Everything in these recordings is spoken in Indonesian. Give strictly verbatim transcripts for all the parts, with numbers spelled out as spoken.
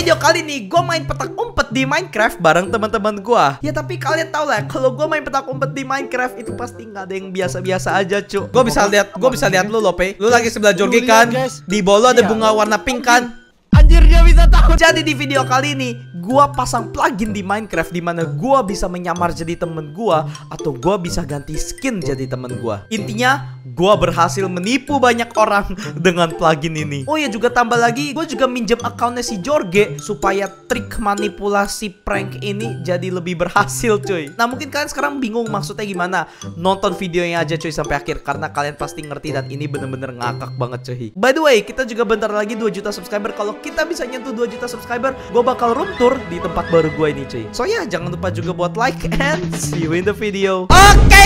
video kali ini gue main petak umpet di Minecraft bareng teman-teman gue. Ya tapi kalian tau lah, kalau gue main petak umpet di Minecraft itu pasti nggak ada yang biasa-biasa aja, cu. Gue bisa lihat, gue bisa lihat lu Lope. Lu lagi sebelah Jorge kan? Di bawah ada bunga warna pink kan? Anjir, dia bisa tahu. Jadi di video kali ini gua pasang plugin di Minecraft di mana gua bisa menyamar jadi temen gua atau gua bisa ganti skin jadi temen gua. Intinya gua berhasil menipu banyak orang dengan plugin ini. Oh ya, juga tambah lagi gua juga minjem akunnya si Jorge supaya trik manipulasi prank ini jadi lebih berhasil, cuy. Nah, mungkin kalian sekarang bingung maksudnya gimana. Nonton videonya aja cuy sampai akhir karena kalian pasti ngerti dan ini bener-bener ngakak banget, cuy. By the way, kita juga bentar lagi dua juta subscriber. Kalau kita bisa nyentuh dua juta subscriber, gue bakal room tour di tempat baru gue ini, cuy. So ya, jangan lupa juga buat like and see you in the video. Oke, okay,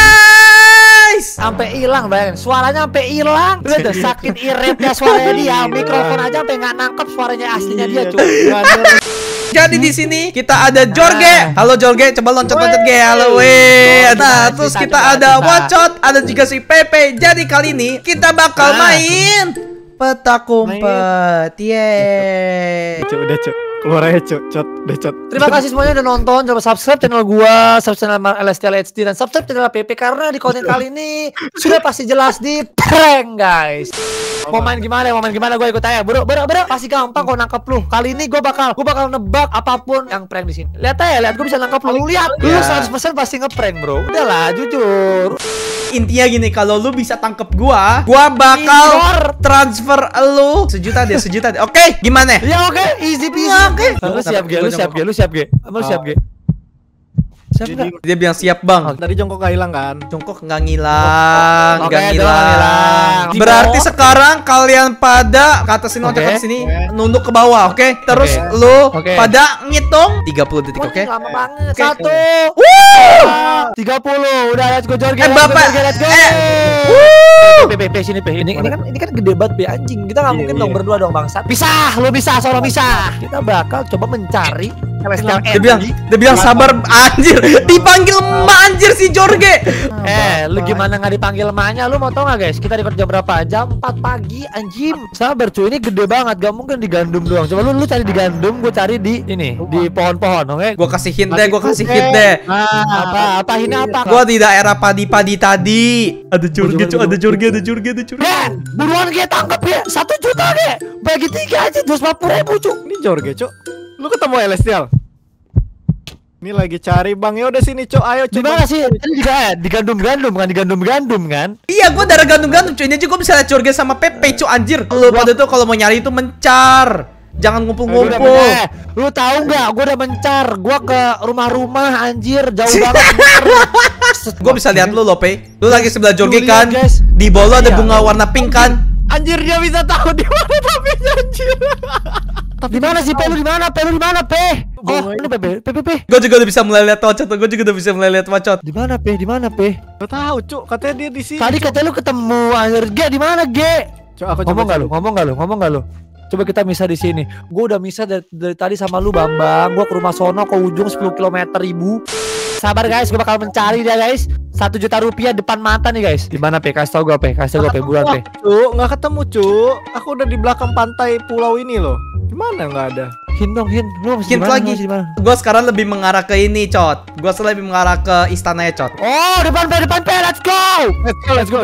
guys. Sampai hilang, bayangin. Suaranya sampai hilang. Udah tuh sakit iritnya suaranya dia. Mikrofon aja sampai nggak nangkep suaranya aslinya dia, cuy. Jadi di sini kita ada Jorge. Halo Jorge, coba loncat-loncat ge. Halo weh. Nah, terus kita ada Wacot, ada juga si Pepe. Jadi kali ini kita bakal main petak umpet. Yeay. Cuk, udah cuk. Keluar aja cuk, cot, udah cot. Terima kasih semuanya udah nonton. Coba subscribe channel gua, subscribe channel L S T L H D dan subscribe channel P P karena di konten kali ini sudah pasti jelas di prank, guys. Mau main gimana? Mau main gimana? Gue ikut aja, bro, bro, bro. Pasti gampang kok nangkep lu. Kali ini gue bakal, gue bakal nebak apapun yang prank di sini. Lihat aja, lihat gue bisa nangkep lu. Lu lihat, lu seratus persen pasti ngeprank, bro. Udahlah, jujur. Intinya gini, kalau lu bisa tangkep gua, gua bakal transfer lu sejuta deh, sejuta deh. Oke, okay, gimana? Ya oke, okay. Easy peasy. Ya, oke. Okay. Lu siap, Ge? Lu siap, Ge? Lu siap, Ge? Lu siap, Ge? Siap enggak? Dia bilang siap, Bang. Oh, tadi jongkok gak hilang kan? Jongkok nggak ngilang, nggak okay, ngilang. Berarti sekarang kalian pada ke atas sini, loncat okay. ke sini, okay. nunduk ke bawah, oke? Okay? Terus okay. lu okay. pada ngitung tiga puluh detik, oke? Okay? Lama banget. Okay. Satu. Wuh! tiga puluh. Udah, let's go Jorge. Eh, Bapak. Let's go. Eh. P P P sini P. Ini ini kan ini kan gede banget P anjing. Kita nggak mungkin dong berdua dong bangsat. Pisah, lu bisa, solo bisa. Kita bakal coba mencari Dia bilang, dia bilang sabar anjir. Dipanggil emak anjir si Jorge. Eh, lu gimana nggak dipanggil emaknya? Lu mau tau nggak guys? Kita record jam berapa? Jam empat pagi anjim. Sabar cuy, ini gede banget. Gak mungkin digandum doang. Coba lu lu cari di gandum, gue cari di ini, di pohon-pohon, oke? Gue kasih hint deh, gue kasih hint deh. Apa? Apa ini apa? Gue di daerah padi-padi tadi. Ada Jorge, ada Jorge, ada Jorge, ada Jorge. Eh, buruan Ge, tangkap ya. Satu juta Ge. Bagi tiga aja, dua ratus lima puluh ribu cuk. Ini Jorge cuk. Lu ketemu L S T L? Ini lagi cari bang, ya udah sini cok, ayo coba. Gimana sih? Ini juga ya, digandum-gandum kan, digandum-gandum kan? Iya, gue darah gandum-gandum cuy. Ini aja gue bisa lihat Jorge sama Pepe cuy, anjir. Lu pada tuh kalau mau nyari itu mencar, jangan ngumpul-ngumpul. Eh, lu tahu nggak? Gue udah mencar, gue ke rumah-rumah anjir, jauh banget. Gue bisa lihat lu Lope. Lu lagi sebelah Jorge kan? Di bawah ada bunga warna pink kan? Anjir, dia bisa tahu di mana tapi anjir. Di mana sih Pe? Lu di mana? Pe, lu di mana Pe? Oh, ini Pe, Pe, Pe. Gue juga udah bisa mulai lihat Wacot. Gue juga udah bisa mulai lihat Wacot. Di mana Pe? Di mana Pe? Gak tahu cuk, katanya dia di sini. Tadi katanya lu ketemu anjir. Ge, di mana Ge? Cuk, aku ngomong enggak lu? Ngomong enggak lu? Ngomong enggak lu? Coba kita misah di sini. Gue udah misah dari, dari tadi sama lu Bambang. Gue ke rumah sono ke ujung sepuluh kilometer ribu. Sabar guys, gue bakal mencari dia guys. Satu juta rupiah depan mata nih guys. Di mana Pe? Kasih tau gue Pe. Kasih tau gue Pe. Buruan Pe. Cuk, nggak ketemu cuk. Aku udah di belakang pantai pulau ini loh. Gimana nggak ada? Hint dong, hint. Lu hint lagi. Gue sekarang lebih mengarah ke ini, Cot. Gue sekarang lebih mengarah ke istana ya, Cot. Oh, depan Pe, depan Pe. Let's go. Let's go, let's go.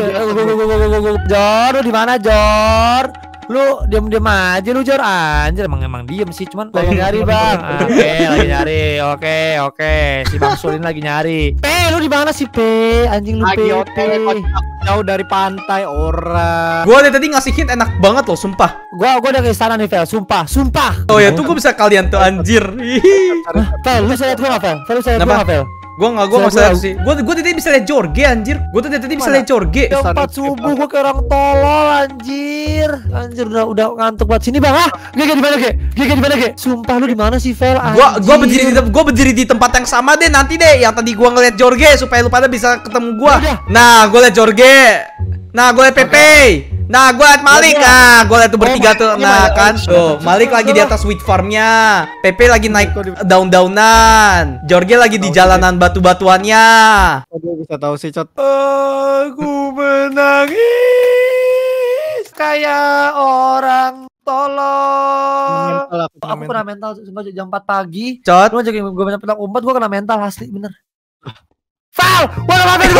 Jor, lu di mana Jor? Lu diam-diam aja lu Jor. Anjir, emang emang diem sih, cuman lagi nyari bang. Oke, lagi nyari. Oke, oke. Si Bang Sulin lagi nyari. Pe, lu di mana sih Pe? Anjing lu Pe. Jauh dari pantai orang. Gua dari tadi ngasih hint enak banget loh, sumpah. Gua gua udah ke istana nih, Fel. Sumpah, sumpah. Oh ya, tuh gua bisa kalian tuh anjir. Fel, lu bisa lihat gua enggak, Fel? Fel, lu bisa lihat gua enggak, Fel? Gua enggak, gua enggak bisa lihat sih. Gua gua tadi bisa lihat Jorge anjir. Gua tadi tadi bisa lihat Jorge. Jam empat subuh gua kayak orang tolol anjir. Anjir udah udah ngantuk banget sini, Bang. Ah, Ge di mana, Ge? Ge di mana, Ge? Sumpah lu di mana sih, Fel? Gua gua berdiri di gua berdiri di tempat yang sama deh nanti deh. Yang tadi gua ngeliat Jorge supaya lu pada bisa ketemu gua. Nah, gua liat Jorge. Nah, gue liat Pepe. Nah, gue liat Malik. Nah, gue liat tuh bertiga tuh. Nah, kan tuh Malik lagi di atas wheat farmnya. Pepe lagi naik daun-daunan. Jorge lagi di jalanan batu-batuannya. Dia bisa tahu sih, Cot. Aku menangis kayak orang tolong. Mental aku, Aku kena mental sumpah jam empat pagi. Cot. Lu aja gue banyak petak umpet, gue kena mental asli bener. Foul! Wow, wow,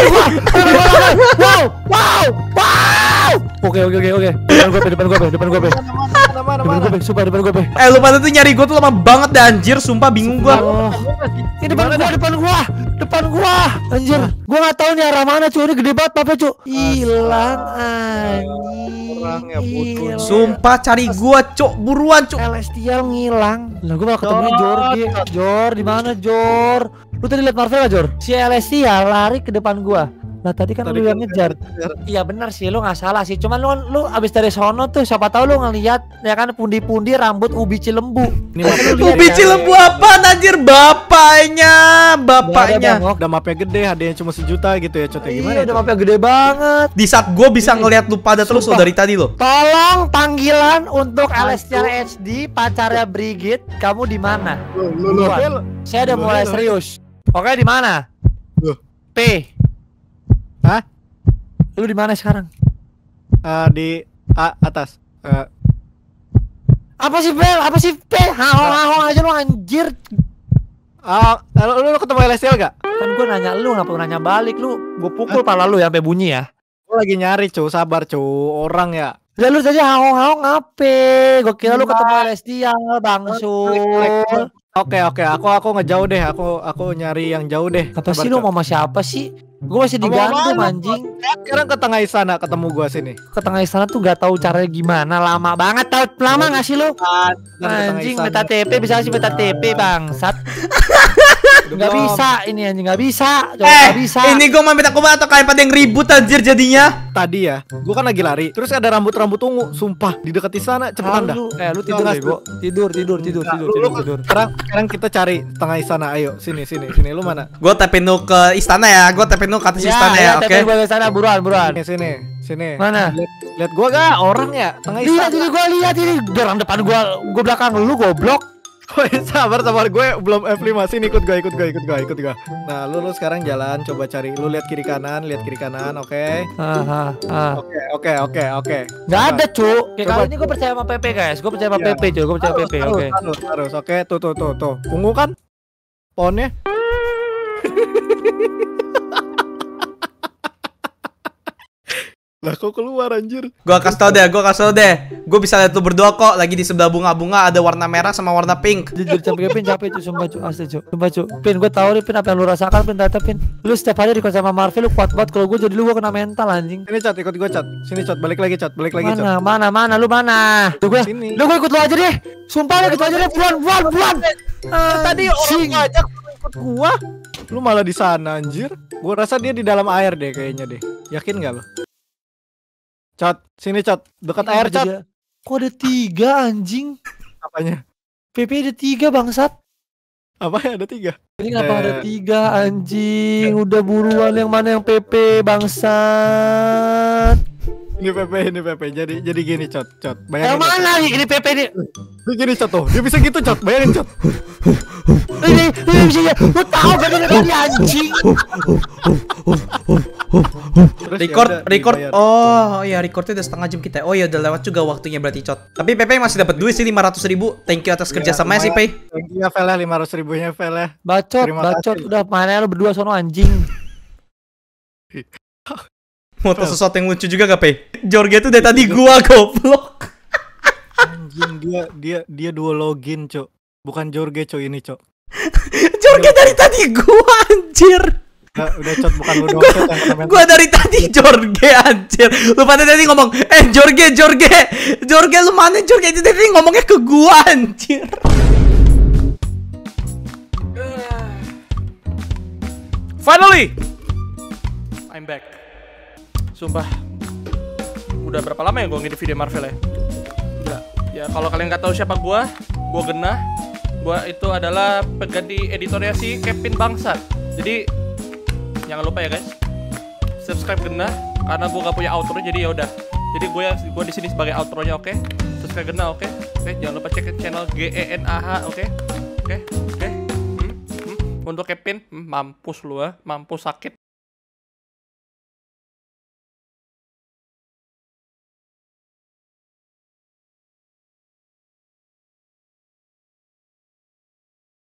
wow, wow, wow. Oke, oke, oke, oke. Depan gue, depan gue, depan gue, depan Mana mana gue, sumpah depan gue. Eh lu pada tuh nyari gue tuh lama banget deh anjir, sumpah bingung gua. Oh. Ini depan gua, depan gua, depan gua. Anjir, gua nggak tahu nih arah mana cuy. Ini gede banget apa cuy? Hilang anjing. Orang ya bodoh. Hilang. Sumpah cari gua, Cok, buruan, Cok. Celestial ngilang. Lah gua malah ketemunya Jorge. Jor, di mana Jor? Lu tadi lihat Marvel gak Jor? Si Celestial lari ke depan gua. Nah tadi kan Tadi lu yang kan ngejar. Iya benar sih, lu nggak salah sih. Cuman lu lu abis dari sono tuh, siapa tahu lu ngelihat ya kan pundi-pundi rambut ubi cilembu. Ini mapnya Lu lihat Ubi ya? cilembu apa anjir, bapaknya, bapaknya. Nggak ada, Bang. Udah mapnya gede, hadiahnya cuma sejuta gitu ya, Cot. Ya, gimana? Iya, ya, udah Cot? mapnya gede banget. Di saat gue bisa ngelihat lu pada terus lo Sumpah. dari tadi lo. Tolong panggilan untuk Celestial H D pacarnya Brigit, kamu di mana? Lu lu lu. Buruan. Saya udah Lu, mulai lu. serius. Oke, di mana? Lu. P. Hah? Lu di mana sekarang? Eh, di A, atas. Eh, Apa sih P? Apa sih P? Hahong-hahong aja lu anjir. ah, lu, lu ketemu Celestial gak? Kan gue nanya lu, ngapa nanya balik lu? Gue pukul pala lu ya sampai bunyi ya. Gue lagi nyari, cu. Sabar, cu. Orang ya. Ya lu saja hahong-hahong ngape? Gue kira lu ketemu Celestial, bangsul. Oke, oke. Aku aku ngejauh deh. Aku aku nyari yang jauh deh. Apa Sabar, sih lu Cot. mau sama siapa sih? Gue masih Sama digantung mana, anjing. Sekarang ke tengah istana ketemu gua sini. Ke tengah istana tuh gak tahu caranya gimana, lama banget. Tahu lama gak sih lu? Anjing meta T P bisa sih meta T P bangsat. Nggak bisa ini anjing nggak bisa. Coba Eh, nggak bisa. ini gue mau minta kubat atau kalian pada yang ribut anjir jadinya. Tadi ya, gua kan lagi lari. Terus ada rambut-rambut ungu, sumpah di dekat istana cepetan dah. Lu, eh lu tidur Nggak, deh, Bo. Tidur, tidur, tidur, Nah, tidur, lu- tidur, lu- tidur. Sekarang sekarang kita cari tengah istana. Ayo, sini sini sini. Lu mana? Gue tapin lu ke istana ya, gue tapin lu ke atas istana ya, oke? Gue ke sana buruan, buruan. Sini sini sini. Mana? Lihat, lihat gua gak orang ya tengah Lihat istana. ini gua lihat ini orang depan gua, gua belakang lu goblok. Woi, sabar sabar gue belum F lima. Sini ikut gue ikut gue ikut gue ikut gue. Nah, lu lu sekarang jalan coba cari. Lu lihat kiri kanan, lihat kiri kanan, oke. Ah, ah. Oke, oke, oke, oke. Nggak ada, Cuk. Kayak Coba. kali ini gua percaya sama P P, guys. Gua percaya sama Iya. P P, Cuk. Gua percaya P P, Harus, oke. harus, harus, oke. Tuh, tuh, tuh, tuh. Ungu kan? Pohonnya. Lah kok keluar anjir? Gue kasih tau deh, gue kasih tau deh. Gue bisa lihat lu berdua kok, lagi di sebelah bunga-bunga ada warna merah sama warna pink. Jujur capek Pin, capek Cuk, sumpah Cuk, asli Cuk. Sumpah Cuk. Pin, gua tahu nih Pin apa yang lu rasakan Pin, ternyata Pin. Lu setiap hari di sama Marvel lu kuat banget, kalau gua jadi lu gua kena mental anjing. Sini cat, ikut gue cat. Sini cat, balik lagi cat, balik lagi cat. Mana, mana, mana, lu mana? Tuh gua, Sini. lu gua ikut lu aja deh. Sumpah lu ikut aja deh, buruan, buruan, buruan. Tadi orang Anjing. ngajak lu ikut gua. Lu malah di sana anjir. Gua rasa dia di dalam air deh kayaknya deh. Yakin gak lu? Cat, sini cat, dekat Ini air ada cat. tiga. Kok ada tiga anjing? Apanya? P P ada tiga bangsat. Apa ya ada tiga? Ini kenapa Eh. ada tiga anjing? Udah buruan yang mana yang P P bangsat? Ini P P, ini P P. Jadi jadi gini cat, cat. Yang Bayangin. mana nih? Ini P P nih. Dia gini cat tuh. Dia bisa gitu cat. Bayangin cat. Ini, ini bisa ya. Lu tahu gak dari tadi anjing? Terus Record, ya udah, record. dibayar. Oh, ya recordnya udah setengah jam kita. Oh ya udah lewat juga waktunya berarti Cot. Tapi Pepe masih dapat duit sih lima ratus ribu. Thank you atas Iya, kerjasamanya sih, lumayan. Pe. Thank you ya Vel ya, lima ratus ribunya Vel ya. Bacot, Terima bacot. kasih. Udah mana lu berdua sono anjing. Mau tahu sesuatu yang lucu juga gak, Pe? Jorge tuh dari tadi gua goblok. Anjing dia dia dia dua login, Cok. Bukan Jorge, Cok, ini, Cok. Jorge dari tadi gua anjir. Udah, udah Cok, bukan lu doang, Cok, yang komen. Gua dari tadi Jorge anjir. Lu pada tadi ngomong, "Eh, Jorge, Jorge. Jorge lu mana Jorge?" Itu tadi ngomongnya ke gua anjir. Finally, I'm back. Sumpah, udah berapa lama ya gue ngedit video Marvel ya? Gila. Ya kalau kalian nggak tahu siapa gue, gue Genah. Gue itu adalah pengganti editornya si Kevin Bangsat. Jadi jangan lupa ya guys, subscribe Genah karena gue gak punya outro jadi ya udah. Jadi gue gue di sini sebagai outronya, oke? Subscribe Genah, oke? Oke, jangan lupa cek channel G E N A H, oke? Oke, oke. Hmm, hmm. Untuk Kevin, hmm, mampus lu ya, mampus sakit.